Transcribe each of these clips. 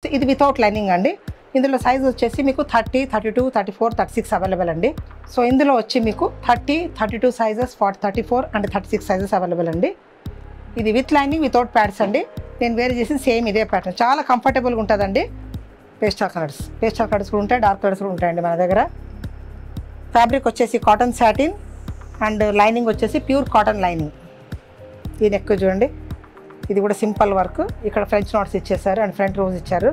ఇది without lining అండి. ఇందులో సైజ్ వచ్చేసి మీకు 30, 32, 34, 36 అవైలబుల్ అండి. సో ఇందులో వచ్చి మీకు 30, 32 సైజెస్, 34 అండ్ 36 సైజెస్ అవైలబుల్ అండి. ఇది విత్ లైనింగ్ వితౌట్ ప్యాడ్స్ అండి. నేను వేర్ చేసి సేమ్ ఇదే ప్యాటర్న్, చాలా కంఫర్టబుల్గా ఉంటుందండి. పేస్టల్ కలర్స్ కూడా ఉంటాయి, డార్క్ కలర్స్ కూడా ఉంటాయండి మన దగ్గర. ఫ్యాబ్రిక్ వచ్చేసి కాటన్ సాటిన్ అండ్ లైనింగ్ వచ్చేసి ప్యూర్ కాటన్ లైనింగ్. ఈ నెక్ చూడండి, ఇది కూడా సింపుల్ వర్క్. ఇక్కడ ఫ్రెంచ్ నాట్స్ ఇచ్చేసారు అండ్ ఫ్రంట్ రోజ్ ఇచ్చారు.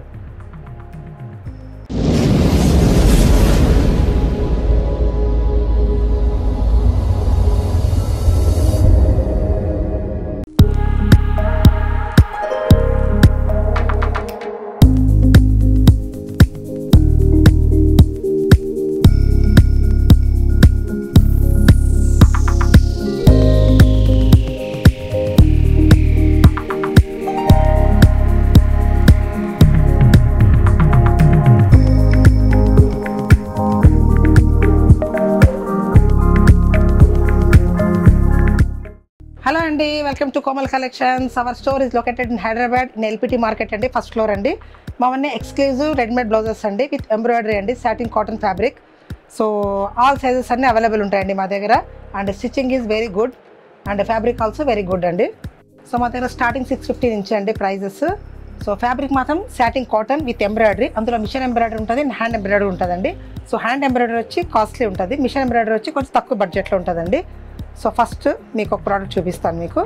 హలో అండి, welcome to Komal collections. Our store is located in Hyderabad in LPT market అండి, ఫస్ట్ ఫ్లోర్ అండి. మావన్నీ ఎక్స్క్లూజివ్ రెడీమేడ్ బ్లౌజెస్ అండి విత్ ఎంబ్రాయిడరీ అండి, satin cotton fabric. So all sizes అన్నీ అవైలబుల్ ఉంటాయండి మా దగ్గర. And stitching is very good and fabric also very good అండి. సో మా దగ్గర స్టార్టింగ్ 650 నుంచి అండి ప్రైజెస్. సో ఫ్యాబ్రిక్ మాత్రం సాటిన్ కాటన్ విత్ ఎంబ్రాయిడరీ, అందులో మిషన్ ఎంబ్రాయిడరీ ఉంటుంది, హ్యాండ్ ఎంబ్రాయిడరీ ఉంటుందండి. సో హ్యాండ్ ఎంబ్రాయిడరీ వచ్చి కాస్ట్లీ ఉంటుంది, మిషన్ ఎంబ్రాయిడరీ వచ్చి కొంచెం తక్కువ బడ్జెట్లో ఉంటుందండి. సో ఫస్ట్ మీకు ఒక ప్రోడక్ట్ చూపిస్తాను మీకు.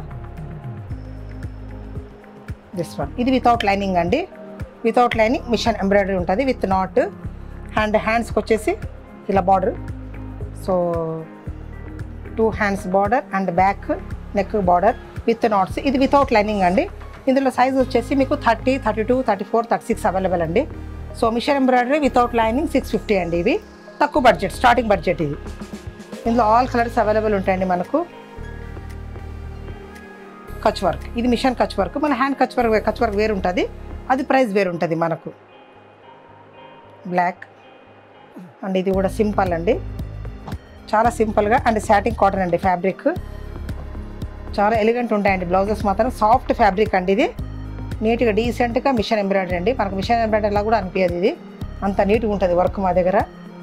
దిస్ వన్, ఇది వితౌట్ లైనింగ్ అండి. వితౌట్ లైనింగ్ మిషన్ ఎంబ్రాయిడరీ ఉంటుంది విత్ నాట్. అండ్ హ్యాండ్స్కి వచ్చేసి ఇలా border. So 2 hands border and back neck border with knots. ఇది వితౌట్ లైనింగ్ అండి. ఇందులో సైజ్ వచ్చేసి మీకు 30, 32, 34, 36 అవైలబుల్ అండి. So machine embroidery without lining 650 అండి. ఇవి తక్కువ బడ్జెట్, స్టార్టింగ్ బడ్జెట్ ఇది. ఇందులో ఆల్ కలర్స్ అవైలబుల్ ఉంటాయండి మనకు. కచ్ వర్క్, ఇది మిషన్ కచ్ వర్క్. మన హ్యాండ్ కచ్ వర్క్ వేరు ఉంటుంది, అది ప్రైస్ వేరు ఉంటుంది మనకు. బ్లాక్ అండ్ ఇది కూడా సింపుల్ అండి, చాలా సింపుల్గా. అండ్ సాటిన్ కాటన్ అండి ఫ్యాబ్రిక్, చాలా ఎలిగెంట్ ఉంటాయండి బ్లౌజెస్ మాత్రం. సాఫ్ట్ ఫ్యాబ్రిక్ అండి, ఇది నీట్గా డీసెంట్గా మిషన్ ఎంబ్రాయిడరీ అండి. మనకు మిషన్ ఎంబ్రాయిడరీలా కూడా అనిపించదు, ఇది అంత నీట్గా ఉంటుంది వర్క్ మా దగ్గర.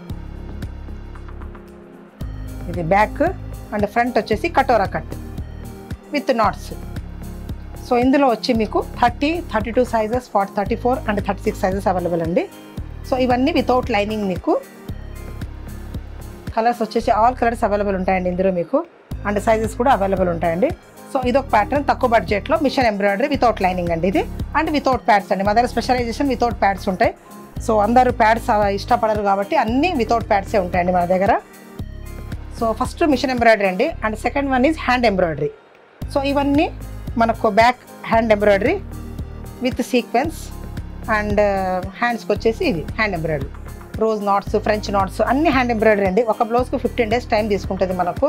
ఇది బ్యాక్ అండ్ ఫ్రంట్ వచ్చేసి కటోరా కట్ విత్ నాట్స్. సో ఇందులో వచ్చి మీకు 30, 32 సైజెస్, 34 అండ్ 36 సైజెస్ అవైలబుల్ అండి. సో ఇవన్నీ వితౌట్ లైనింగ్. మీకు కలర్స్ వచ్చేసి ఆల్ కలర్స్ అవైలబుల్ ఉంటాయండి ఇందులో మీకు. అండ్ సైజెస్ కూడా అవైలబుల్ ఉంటాయండి. సో ఇదొక ప్యాటర్న్ తక్కువ బడ్జెట్లో మిషన్ ఎంబ్రాయిడరీ వితౌట్ లైనింగ్ అండి ఇది. అండ్ వితౌట్ ప్యాడ్స్ అండి, మా దగ్గర స్పెషలైజేషన్ వితౌట్ ప్యాడ్స్ ఉంటాయి. సో అందరూ ప్యాడ్స్ ఇష్టపడరు కాబట్టి అన్నీ వితౌట్ ప్యాడ్సే ఉంటాయండి మన దగ్గర. సో ఫస్ట్ మిషన్ ఎంబ్రాయిడరీ అండి, and second one is hand embroidery. So ఇవన్నీ మనకు back hand embroidery with sequence and హ్యాండ్స్కి వచ్చేసి ఇది hand embroidery, rose knots, French knots అన్ని హ్యాండ్ ఎంబ్రాయిడరీ అండి. ఒక బ్లౌజ్కి 15 days టైం తీసుకుంటుంది మనకు.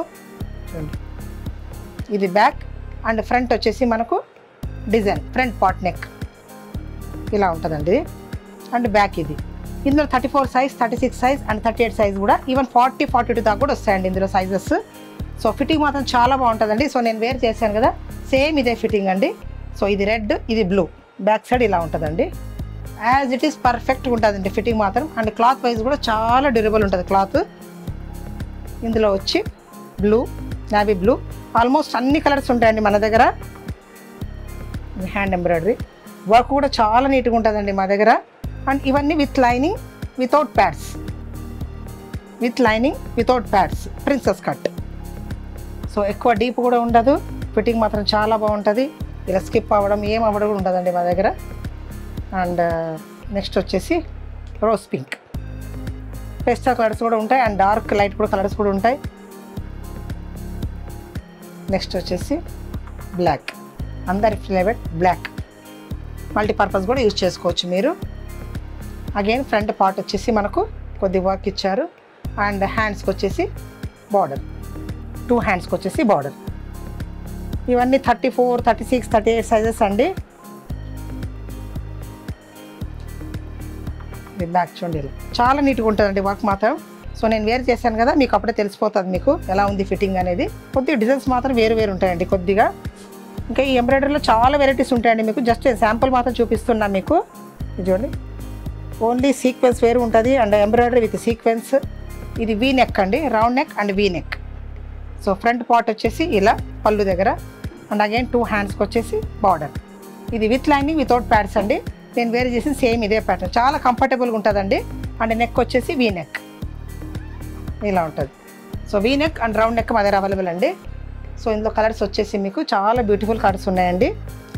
ఇది బ్యాక్ అండ్ ఫ్రంట్ వచ్చేసి మనకు డిజైన్ ఫ్రంట్ పార్ట్ నెక్ ఇలా ఉంటుందండి. అండ్ బ్యాక్ ఇది. ఇందులో 34 సైజ్, 36 సైజ్ అండ్ 38 సైజ్ కూడా, ఈవెన్ 40, 42 దాకా కూడా వస్తాయండి ఇందులో సైజెస్. సో ఫిట్టింగ్ మాత్రం చాలా బాగుంటుందండి. సో నేను వేర్ చేశాను కదా, సేమ్ ఇదే ఫిట్టింగ్ అండి. సో ఇది రెడ్, ఇది బ్లూ, బ్యాక్ సైడ్ ఇలా ఉంటుందండి. యాజ్ ఇట్ ఈస్ పర్ఫెక్ట్గా ఉంటుందండి ఫిట్టింగ్ మాత్రం. అండ్ క్లాత్ వైజ్ కూడా చాలా డ్యూరబుల్ ఉంటుంది క్లాత్. ఇందులో వచ్చి బ్లూ, నావీ బ్లూ, ఆల్మోస్ట్ అన్ని కలర్స్ ఉంటాయండి మన దగ్గర. హ్యాండ్ ఎంబ్రాయిడరీ వర్క్ కూడా చాలా నీట్గా ఉంటుందండి మా దగ్గర. అండ్ ఇవన్నీ with lining without pads, with lining without pads, princess cut. So ఎక్కువ డీప్ కూడా ఉండదు, ఫిట్టింగ్ మాత్రం చాలా బాగుంటుంది. ఇలా స్కిప్ అవ్వడం ఏం అవ్వడం కూడా ఉంటుందండి మా దగ్గర. అండ్ నెక్స్ట్ వచ్చేసి రోజ్ పింక్, పేస్టల్ కలర్స్ కూడా ఉంటాయి అండ్ డార్క్ లైట్ కూడా కలర్స్ కూడా ఉంటాయి. నెక్స్ట్ వచ్చేసి బ్లాక్, అందరి ఫేవరెట్ బ్లాక్, మల్టీపర్పస్ కూడా యూజ్ చేసుకోవచ్చు మీరు. అగైన్ ఫ్రంట్ పార్ట్ వచ్చేసి మనకు కొద్ది వర్క్ ఇచ్చారు. అండ్ హ్యాండ్స్కి వచ్చేసి బార్డర్, 2 హ్యాండ్స్కి వచ్చేసి బార్డర్. ఇవన్నీ 34, 36, 38 సైజెస్ అండి. ఇది బ్యాక్ చూడండి, చాలా నీట్గా ఉంటుందండి వర్క్ మాత్రం. సో నేను వేర్ చేశాను కదా, మీకు అప్పుడే తెలిసిపోతుంది మీకు ఎలా ఉంది ఫిట్టింగ్ అనేది. కొద్దిగా డిజైన్స్ మాత్రం వేరు ఉంటాయండి కొద్దిగా. ఇంకా ఈ ఎంబ్రాయిడరీలో చాలా వెరైటీస్ ఉంటాయండి మీకు. జస్ట్ శాంపుల్ మాత్రం చూపిస్తున్నా మీకు. ఇది చూడండి, ఓన్లీ సీక్వెన్స్ వేరు ఉంటుంది అండ్ ఎంబ్రాయిడరీ విత్ సీక్వెన్స్. ఇది వీ నెక్ అండి, round neck and V neck. So front part వచ్చేసి ఇలా పళ్ళు దగ్గర అండ్ అగైన్ 2 హ్యాండ్స్కి వచ్చేసి బార్డర్. ఇది విత్ లైనింగ్ వితౌట్ ప్యాడ్స్ అండి. నేను వేరే చేసిన సేమ్ ఇదే ప్యాటర్న్, చాలా కంఫర్టబుల్గా ఉంటుందండి. అండ్ నెక్ వచ్చేసి వీ నెక్ ఇలా ఉంటుంది. So V neck and round neck మా దగ్గర అవైలబుల్ అండి. సో ఇందులో కలర్స్ వచ్చేసి మీకు చాలా బ్యూటిఫుల్ కలర్స్ ఉన్నాయండి.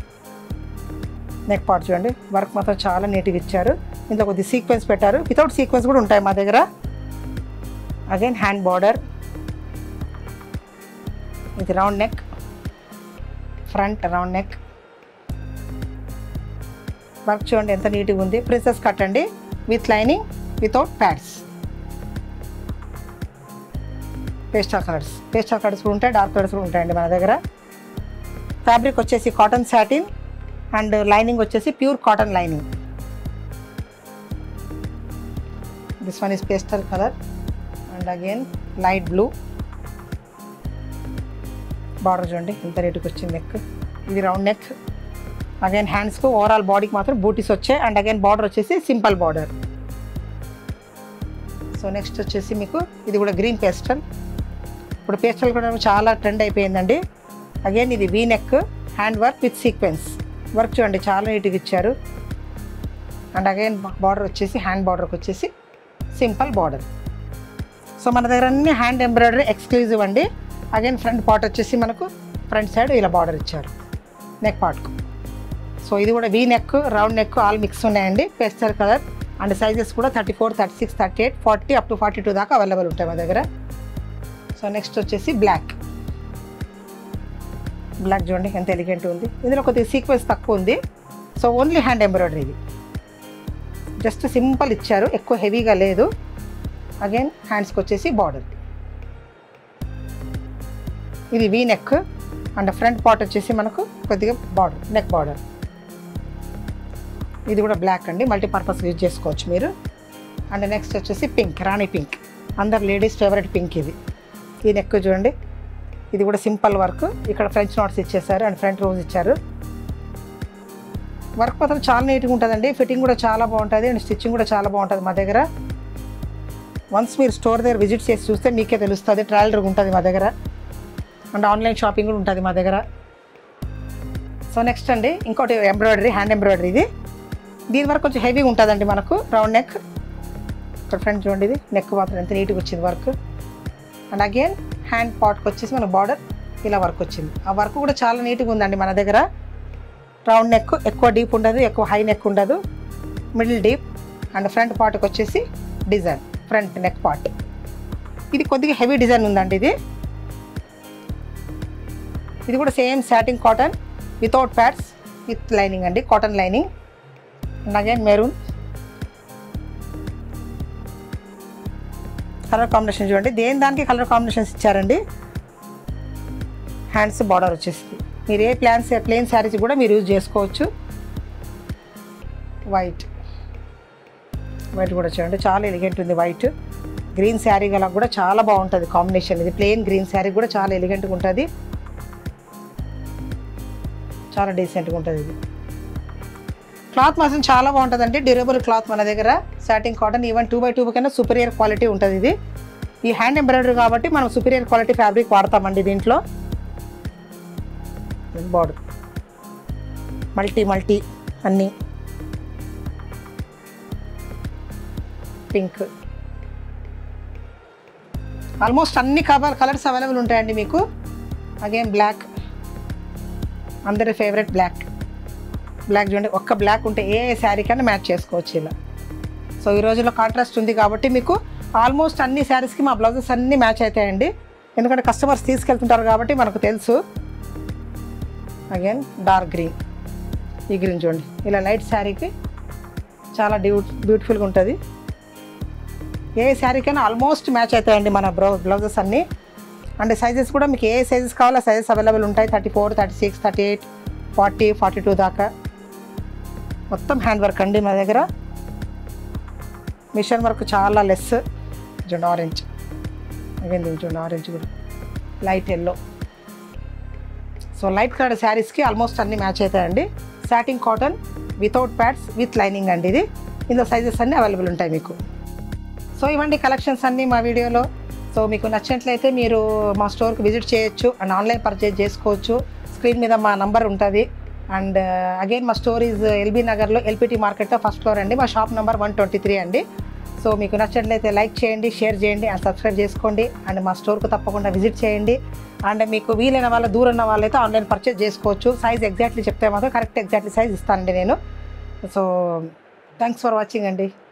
నెక్ పార్ట్ చూడండి, వర్క్ మాత్రం చాలా నీట్గా ఇచ్చారు. ఇందులో కొద్ది సీక్వెన్స్ పెట్టారు, వితౌట్ సీక్వెన్స్ కూడా ఉంటాయి మా దగ్గర. అగైన్ హ్యాండ్ బార్డర్, ఇది round neck, front round neck. Work చూడండి ఎంత నీట్గా ఉంది. ప్రిన్సెస్ కట్ అండి, with lining without pads. Pastel colours కూడా ఉంటాయి, డార్క్ కలర్స్ కూడా ఉంటాయండి మన దగ్గర. ఫ్యాబ్రిక్ వచ్చేసి కాటన్ సాటిన్ అండ్ లైనింగ్ వచ్చేసి pure cotton lining. This one is pastel colour and again light blue. Border చూడండి ఎంత నీట్గా వచ్చింది నెక్. ఇది రౌండ్ నెక్. అగైన్ హ్యాండ్స్కు ఓవరాల్ బాడీకి మాత్రం బూటీస్ వచ్చాయి అండ్ అగైన్ బార్డర్ వచ్చేసి సింపుల్ బార్డర్. సో నెక్స్ట్ వచ్చేసి మీకు ఇది కూడా గ్రీన్ పేస్టల్. ఇప్పుడు పేస్టల్ కూడా చాలా ట్రెండ్ అయిపోయిందండి. అగైన్ ఇది V neck, hand work with sequence. Work చూడండి చాలా నీట్గా ఇచ్చారు. అండ్ అగైన్ బార్డర్ వచ్చేసి హ్యాండ్ బార్డర్కి వచ్చేసి సింపుల్ బార్డర్. సో మన దగ్గర అన్ని హ్యాండ్ ఎంబ్రాయిడరీ ఎక్స్క్లూజివ్ అండి. అగైన్ ఫ్రంట్ పార్ట్ వచ్చేసి మనకు ఫ్రంట్ సైడ్ ఇలా బార్డర్ ఇచ్చారు నెక్ పార్ట్కు. సో ఇది కూడా V neck, round neck all mix ఉన్నాయండి. పేస్టల్ కలర్ అండ్ సైజెస్ కూడా 34, 36, 38, 40 అప్ టు 42 దాకా అవైలబుల్ ఉంటాయి మా దగ్గర. సో నెక్స్ట్ వచ్చేసి బ్లాక్ చూడండి ఎంత ఎలిగెంట్ ఉంది. ఇందులో కొద్దిగా సీక్వెన్స్ తక్కువ ఉంది. సో ఓన్లీ హ్యాండ్ ఎంబ్రాయిడరీ, ఇది జస్ట్ సింపుల్ ఇచ్చారు, ఎక్కువ హెవీగా లేదు. అగైన్ హ్యాండ్స్కి వచ్చేసి బార్డర్. ఇది V neck and front part వచ్చేసి మనకు కొద్దిగా బార్డర్, నెక్ బార్డర్. ఇది కూడా బ్లాక్ అండి, మల్టీపర్పస్ యూజ్ చేసుకోవచ్చు మీరు. అండ్ నెక్స్ట్ వచ్చేసి పింక్, రాణి పింక్, అందరు లేడీస్ ఫేవరెట్ పింక్ ఇది. ఈ నెక్ చూడండి, ఇది కూడా సింపుల్ వర్క్. ఇక్కడ ఫ్రెంచ్ నాట్స్ ఇచ్చేసారు అండ్ ఫ్రంట్ రోజ్ ఇచ్చారు. వర్క్ మాత్రం చాలా నీట్గా ఉంటుందండి. ఫిట్టింగ్ కూడా చాలా బాగుంటుంది అండ్ స్టిచ్చింగ్ కూడా చాలా బాగుంటుంది మా దగ్గర. వన్స్ మీరు స్టోర్ దగ్గర విజిట్ చేసి చూస్తే మీకే తెలుస్తుంది. ట్రయల్ ఉంటుంది మా దగ్గర అండ్ ఆన్లైన్ షాపింగ్ కూడా ఉంటుంది మా దగ్గర. సో నెక్స్ట్ అండి ఇంకోటి ఎంబ్రాయిడరీ, హ్యాండ్ ఎంబ్రాయిడరీ. ఇది దీని వరకు కొంచెం హెవీగా ఉంటుందండి మనకు. రౌండ్ నెక్, ఇక్కడ ఫ్రంట్ చూడండి, ఇది నెక్ మాత్రం ఎంత నీట్గా వచ్చింది వర్క్. అండ్ అగైన్ హ్యాండ్ పార్ట్కి వచ్చేసి మన బార్డర్ ఇలా వర్క్ వచ్చింది. ఆ వర్క్ కూడా చాలా నీట్గా ఉందండి మన దగ్గర. రౌండ్ నెక్, ఎక్కువ డీప్ ఉండదు, ఎక్కువ హై నెక్ ఉండదు, మిడిల్ డీప్. అండ్ ఫ్రంట్ పార్ట్కి వచ్చేసి డిజైన్, ఫ్రంట్ నెక్ పార్ట్. ఇది కొద్దిగా హెవీ డిజైన్ ఉందండి. ఇది కూడా same satin cotton without pads with lining అండి, cotton lining. And again maroon colour combination చూడండి, దేని దానికి కలర్ కాంబినేషన్స్ ఇచ్చారండి. హ్యాండ్స్ బార్డర్ వచ్చేసింది. మీరు ఏ ప్లెయిన్ శారీస్ కూడా మీరు యూజ్ చేసుకోవచ్చు. వైట్ కూడా చూడండి చాలా ఎలిగెంట్ ఉంది. వైట్ గ్రీన్ శారీ గల కూడా చాలా బాగుంటుంది కాంబినేషన్. ఇది ప్లెయిన్ గ్రీన్ శారీ కూడా చాలా ఎలిగెంట్గా ఉంటుంది, చాలా డీసెంట్గా ఉంటుంది. ఇది క్లాత్ మాత్రం చాలా బాగుంటుందండి, డ్యూరబుల్ క్లాత్ మన దగ్గర. సాటిన్ కాటన్, ఈవెన్ 2x2 కన్నా సుపీరియర్ క్వాలిటీ ఉంటుంది ఇది. ఈ హ్యాండ్ ఎంబ్రాయిడరీ కాబట్టి మనం సుపీరియర్ క్వాలిటీ ఫ్యాబ్రిక్ వాడతామండి దీంట్లో. బార్డర్ మల్టీ అన్నీ పింక్, ఆల్మోస్ట్ అన్ని కలర్స్ అవైలబుల్ ఉంటాయండి మీకు. అగైన్ బ్లాక్, అందరి ఫేవరెట్ బ్లాక్ చూడండి. ఒక్క బ్లాక్ ఉంటే ఏ శారీ కన్నా మ్యాచ్ చేసుకోవచ్చు ఇలా. సో ఈ రోజుల్లో కాంట్రాస్ట్ ఉంది కాబట్టి మీకు ఆల్మోస్ట్ అన్ని శారీస్కి మా బ్లౌజెస్ అన్నీ మ్యాచ్ అవుతాయండి, ఎందుకంటే కస్టమర్స్ తీసుకెళ్తుంటారు కాబట్టి మనకు తెలుసు. అగైన్ డార్క్ గ్రీన్, ఈ గ్రీన్ చూడండి ఇలా లైట్ శారీకి చాలా బ్యూటిఫుల్గా ఉంటుంది. ఏ శారీకైనా ఆల్మోస్ట్ మ్యాచ్ అవుతాయండి మన బ్లౌజెస్ అన్నీ. అండ్ సైజెస్ కూడా మీకు ఏ సైజెస్ కావాలో సైజెస్ అవైలబుల్ ఉంటాయి. 34, 36, 38, 40, 42 దాకా. మొత్తం హ్యాండ్ వర్క్ అండి మా దగ్గర. మిషన్ వర్క్ చాలా లెస్. చూడండి ఆరెంజ్, అగైన్ చూడండి ఆరెంజ్ కూడా light yellow. So light colour శారీస్కి ఆల్మోస్ట్ అన్నీ మ్యాచ్ అవుతాయండి. Satin cotton without pads with lining అండి. ఇది ఇందులో సైజెస్ అన్నీ అవైలబుల్ ఉంటాయి మీకు. సో ఇవ్వండి కలెక్షన్స్ అన్నీ మా వీడియోలో. సో మీకు నచ్చినట్లయితే మీరు మా స్టోర్కి విజిట్ చేయొచ్చు అండ్ ఆన్లైన్ పర్చేజ్ చేసుకోవచ్చు. స్క్రీన్ మీద మా నంబర్ ఉంటుంది. అండ్ అగైన్ మా స్టోర్ ఈజ్ ఎల్బీ నగర్లో ఎల్పిటి మార్కెట్లో ఫస్ట్ ఫ్లోర్ అండి. మా షాప్ నెంబర్ 123 అండి. సో మీకు నచ్చినట్లయితే లైక్ చేయండి, షేర్ చేయండి అండ్ సబ్స్క్రైబ్ చేసుకోండి. అండ్ మా స్టోర్కు తప్పకుండా విజిట్ చేయండి. అండ్ మీకు వీలైన వాళ్ళ దూరం ఉన్న వాళ్ళైతే ఆన్లైన్ పర్చేజ్ చేసుకోవచ్చు. సైజ్ ఎగ్జాక్ట్లీ చెప్తే మాత్రం కరెక్ట్ ఎగ్జాక్ట్లీ సైజ్ ఇస్తానండి నేను. సో థ్యాంక్స్ ఫర్ వాచింగ్ అండి.